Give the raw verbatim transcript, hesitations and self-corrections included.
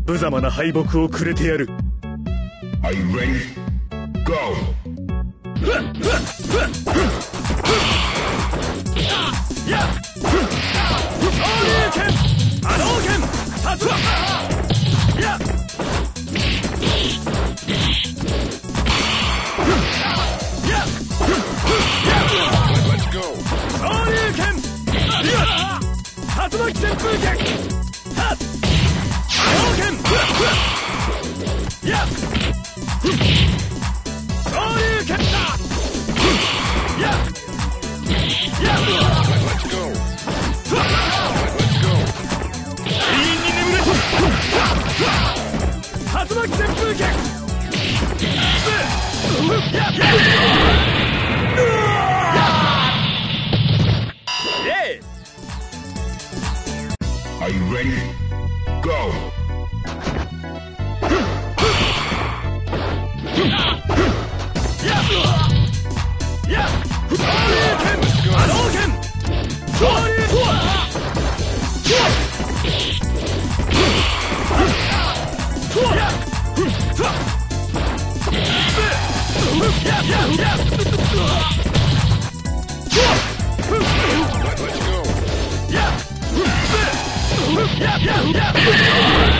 無様な敗北をくれてやる。 Are you ready? Go! Let's go! 竜巻旋風剣。はっ。波動拳。やっ。昇竜拳だ。やっ。やっ。 Let's go! Let's go! 永遠に眠れ。竜巻旋風剣。やっ。やっ。 Are you ready? Go! Yeah, yeah, yeah.